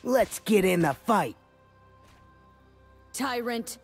Let's get in the fight. Tyrant.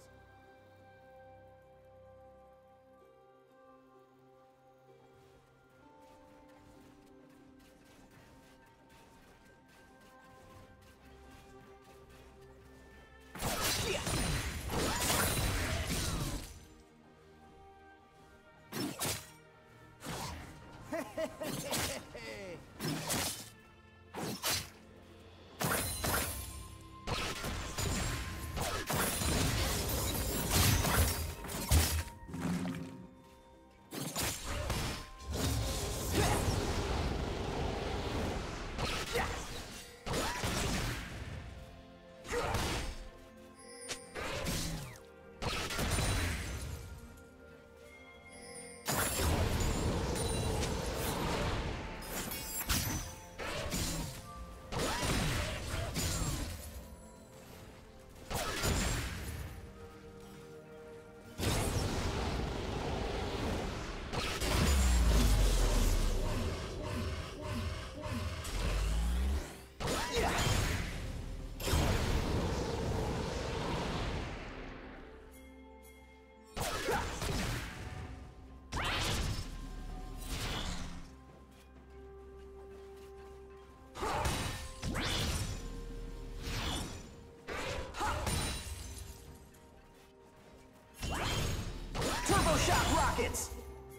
Shock rockets!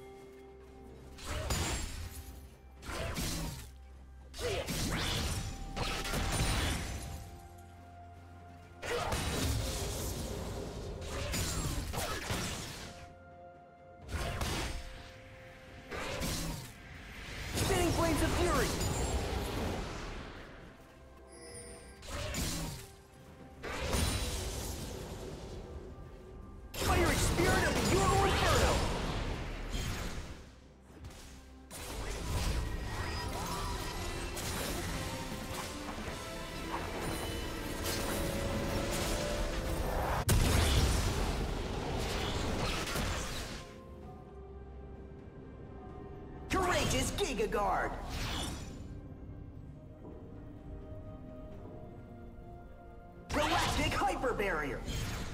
Spinning flames of fury! Fiery spirit of the Euro Inferno! Courageous Giga Guard! Galactic Hyper Barrier!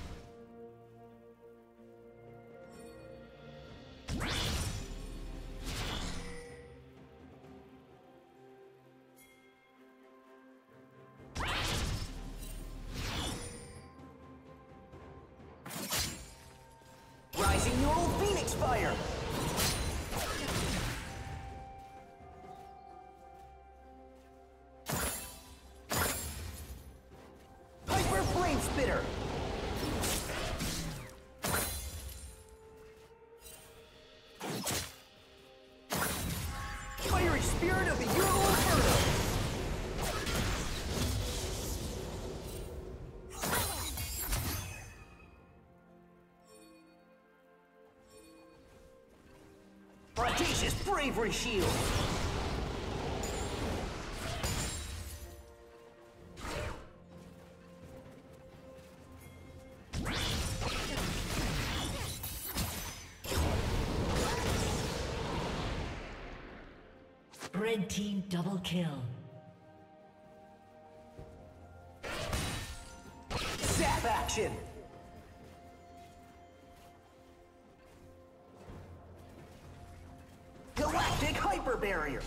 Rising Neural Phoenix Fire! Hyper Flame Spitter! Fiery Spirit of the Euro Inferno! Audacious Bravery Shield! Red team double kill. Zap action! Galactic Hyper Barrier!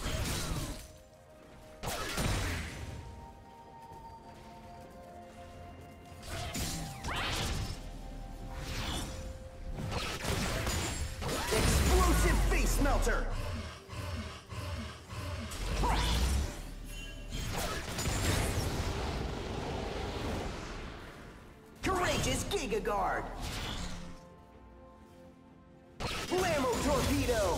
Explosive Face Melter! Courageous Giga Guard! Blammo Torpedo!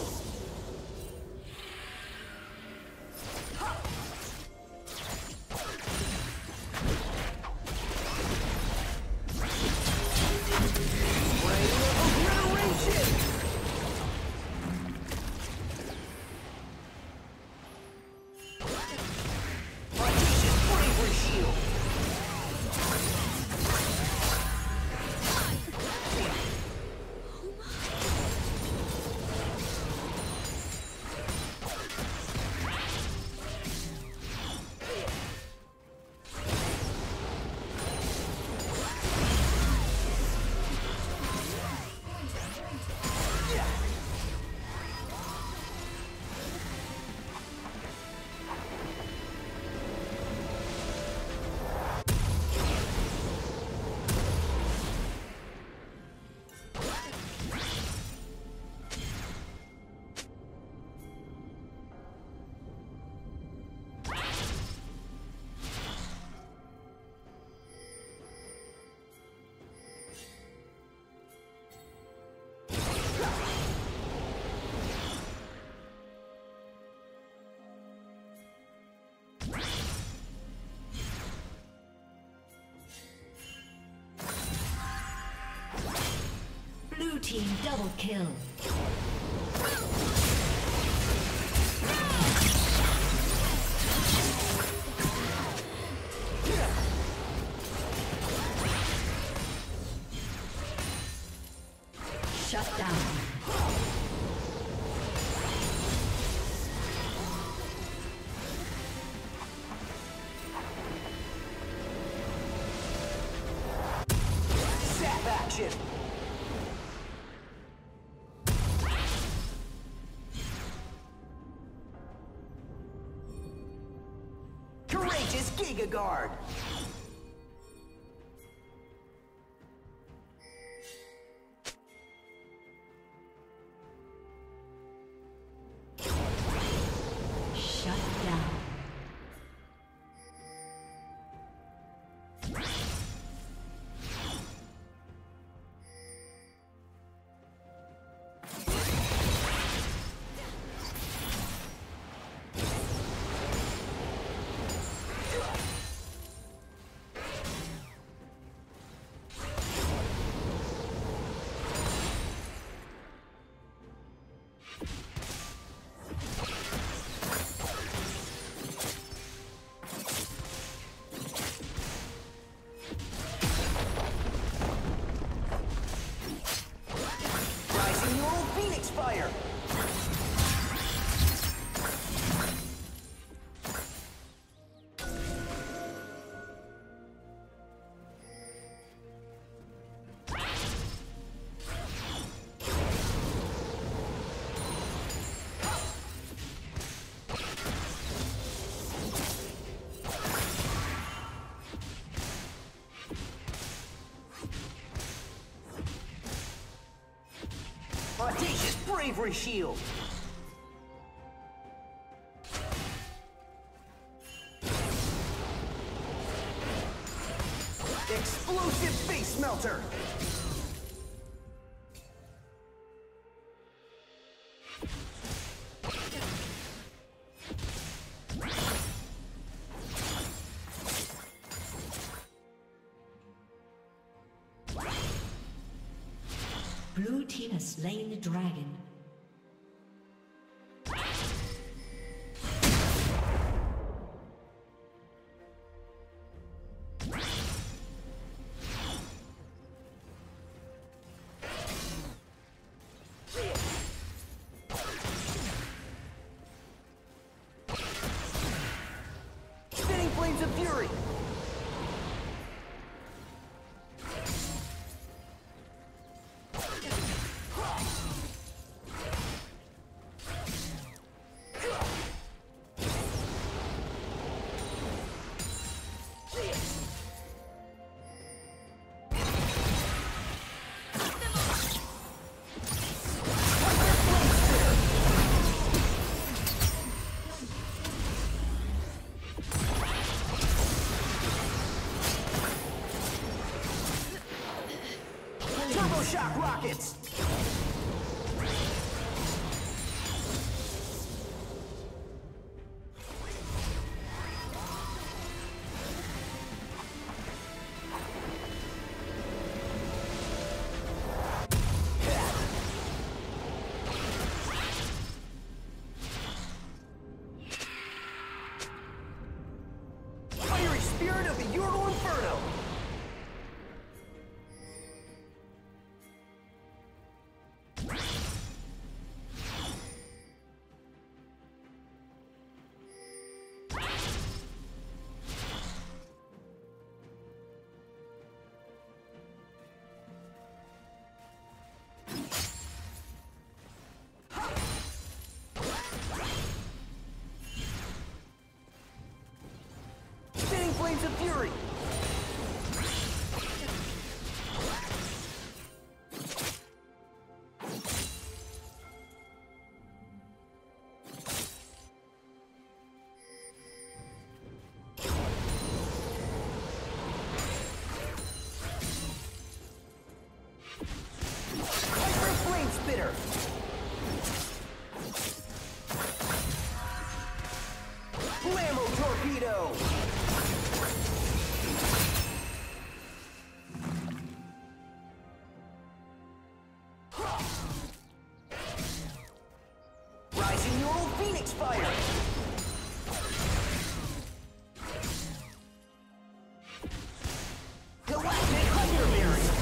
Rain of Obliteration! Audacious Bravery Shield! team double kill. Shut down. Zap action! Courageous Giga Guard! Shut down. Fire! Audacious Bravery Shield! Explosive Face Melter! Blue team has slain the dragon. Spinning Flames of Fury! Shock rockets! Fiery Spirit of the Ural Inferno! Flames of Fury! Hyper Flame Spitter! Blammo Torpedo! fire! Galactic Hunger Barrier!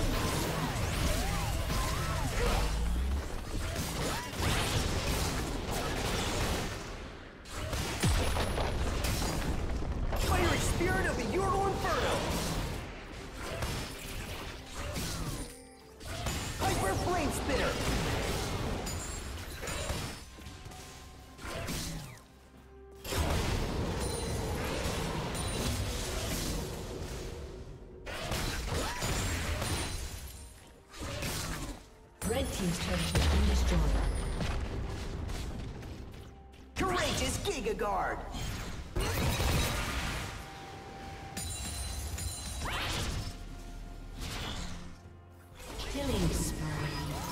Fiery Spirit of the Euro Inferno! Hyper Flame Spitter! Red team's turret has been destroyed. Courageous Giga Guard! Killing spree.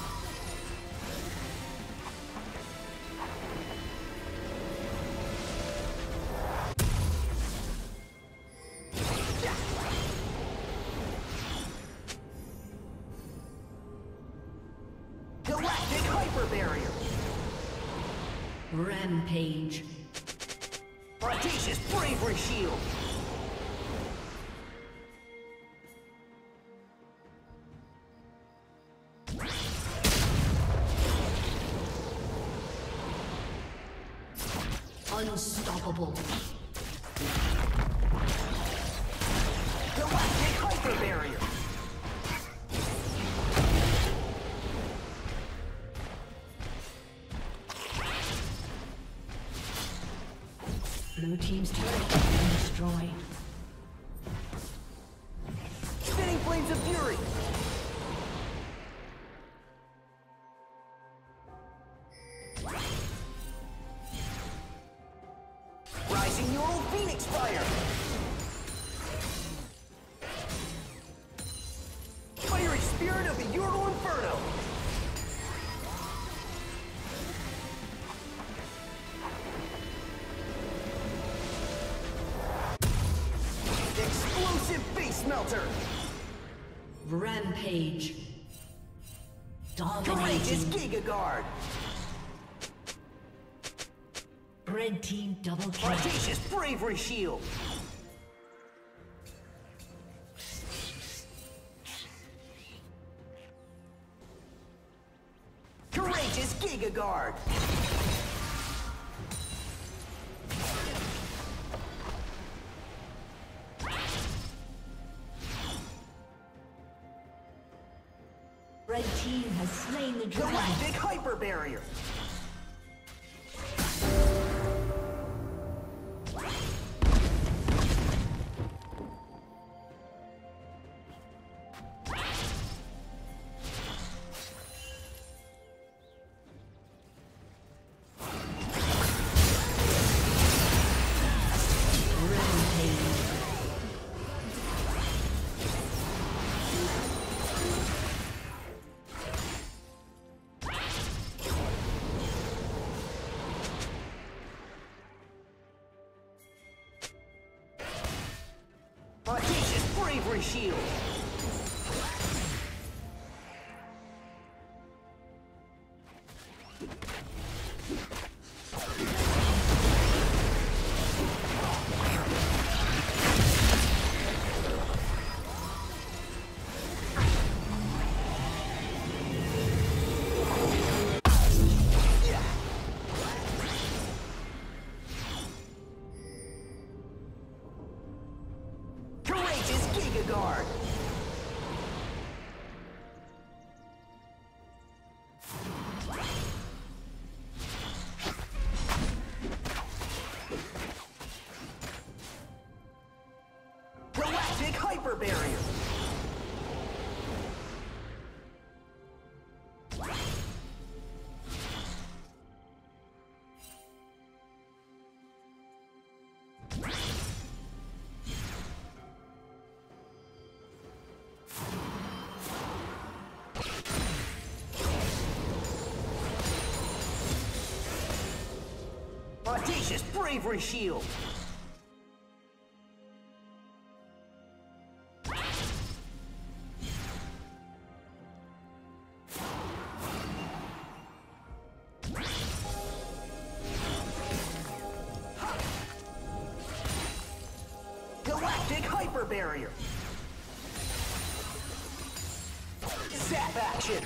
Galactic Hyper Barrier! Rampage. Audacious Bravery Shield! Unstoppable. Galactic Hyper Barrier! Blue team's turret has been destroyed. Spinning Flames of Fury! Rising Neural Phoenix Fire! Fiery Spirit of the Euro Inferno! Explosive Face Melter! Rampage. Courageous Dominating. Giga Guard! Red team double kill. Audacious Bravery Shield! Courageous Giga Guard! Red team has slain the dragon. Galactic Hyper Barrier! Audacious Bravery Shield! Courageous Giga Guard! Galactic Hyper Barrier! Audacious Bravery Shield! Hyper Barrier. Zap action.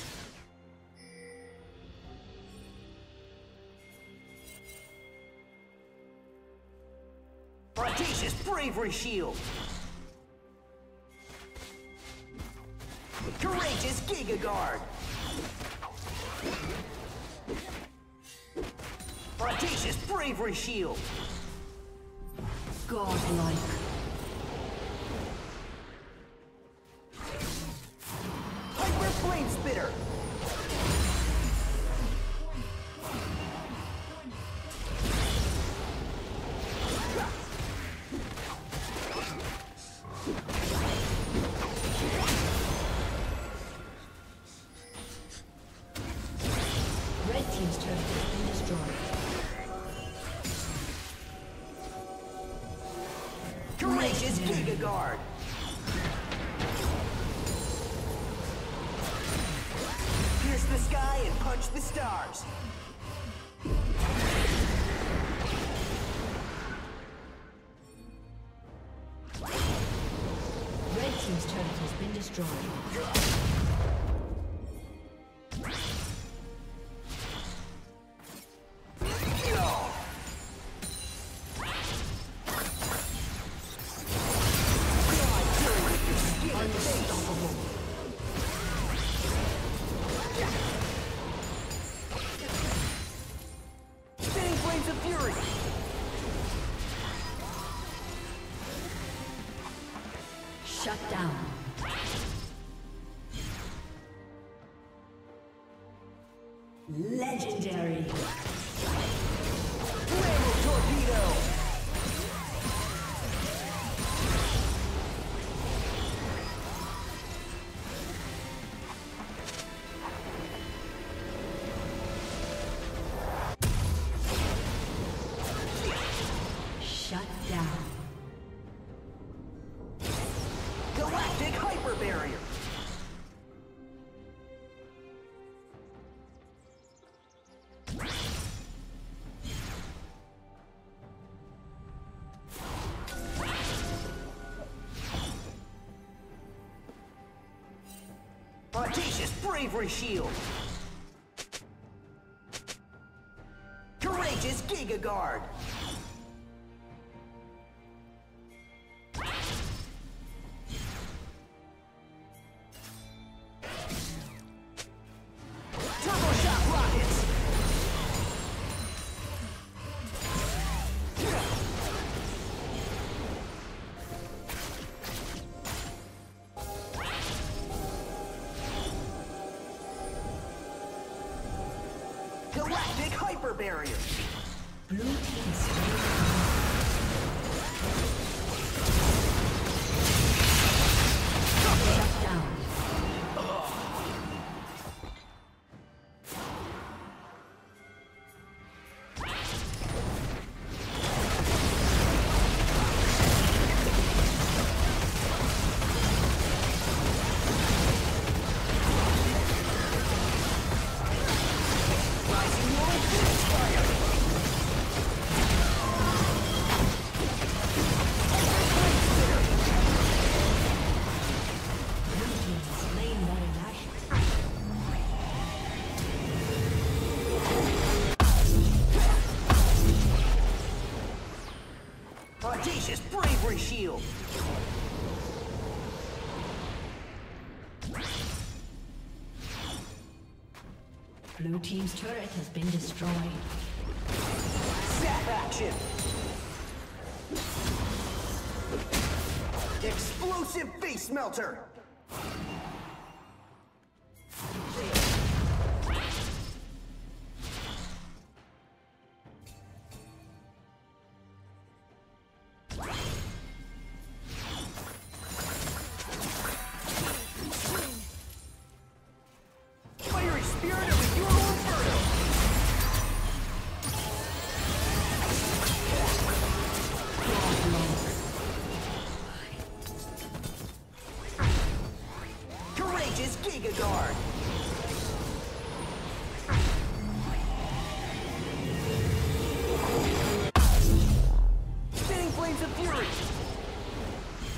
Audacious Bravery Shield. Courageous Giga Guard. Audacious Bravery Shield. Godlike. Hyper Flame Spitter. Red team's turret has been destroyed. Courageous Giga Guard. Pierce the sky and punch the stars. Red team's turret has been destroyed. Spinning Flames of Fury. Shut down. Legendary. Flaming Torpedo. Shut down. Galactic Hyper Barrier. Audacious Bravery Shield. Courageous Giga Guard. Turbo Shock Rockets. Galactic Hyper Barrier. Blue team slain. Shut down. Rising World Phoenix Fire. Blue team slain Baron Nashor. Audacious Bravery Shield. Blue team's turret has been destroyed. Zap action. Explosive Face Melter. Fiery Spirit of the Euro Inferno. Courageous Giga Guard. Spinning Flames of Fury.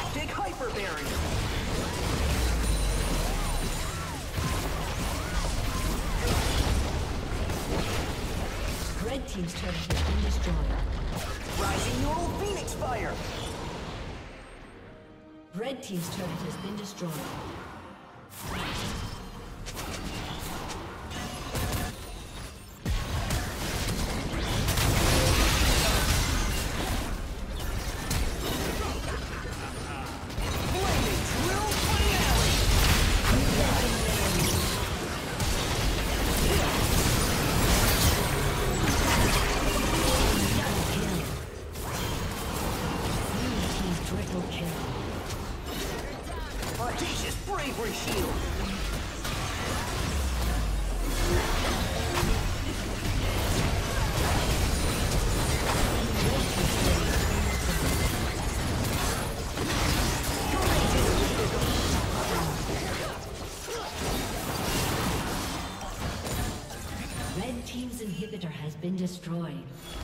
galactic hyper barrier. Red team's turret has been destroyed. Rising neural phoenix fire. Red team's turret has been destroyed. Audacious bravery shield. Red team's inhibitor has been destroyed.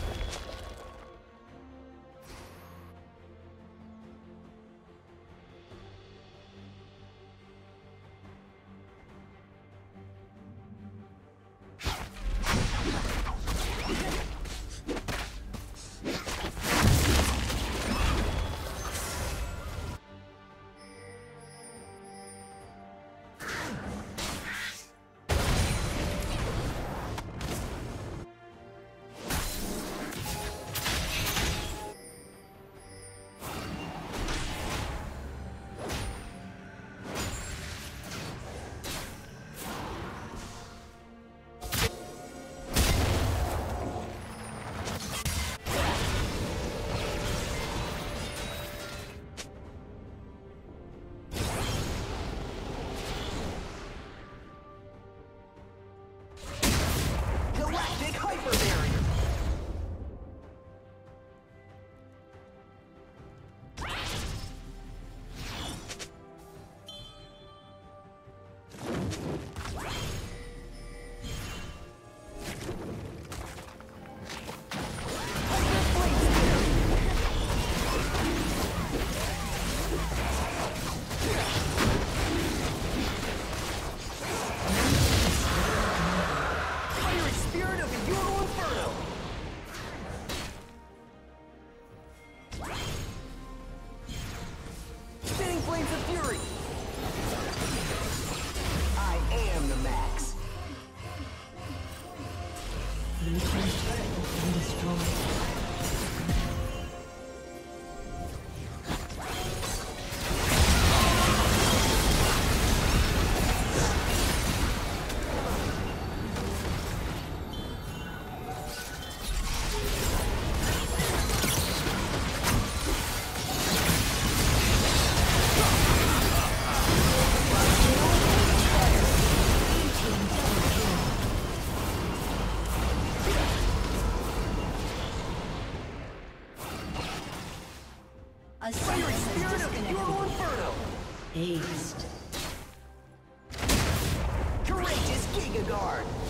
A fiery spirit of Euro Inferno! Aced. Courageous Giga Guard!